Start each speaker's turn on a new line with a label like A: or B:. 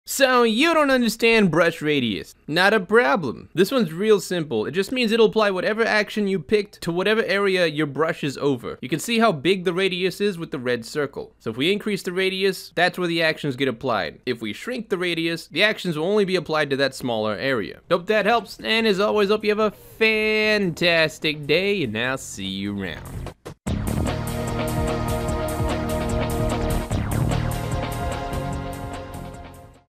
A: So you don't understand brush radius. Not a problem. This one's real simple. It just means it'll apply whatever action you picked to whatever area your brush is over. You can see how big the radius is with the red circle. So if we increase the radius, that's where the actions get applied. If we shrink the radius, the actions will only be applied to that smaller area. Hope that helps, and as always, hope you have a fantastic day, and I'll see you around.